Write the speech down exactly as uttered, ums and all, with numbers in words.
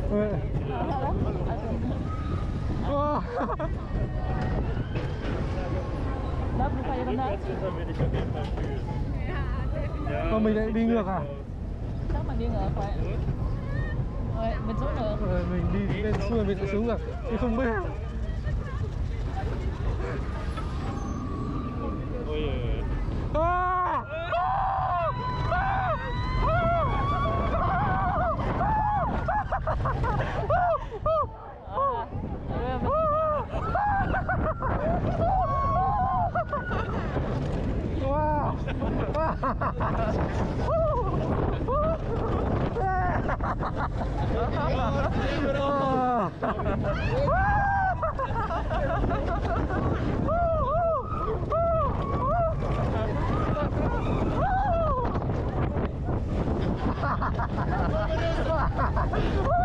Lớp nó quay con đấy. Mà mình lại đi ngược à? Chắc mình đi ngược vậy. Rồi, mình xuống ngược. Rồi, mình đi lên xuôi mình sẽ xuống ngược. Nhưng không biết. Ôi giời. À! Wow.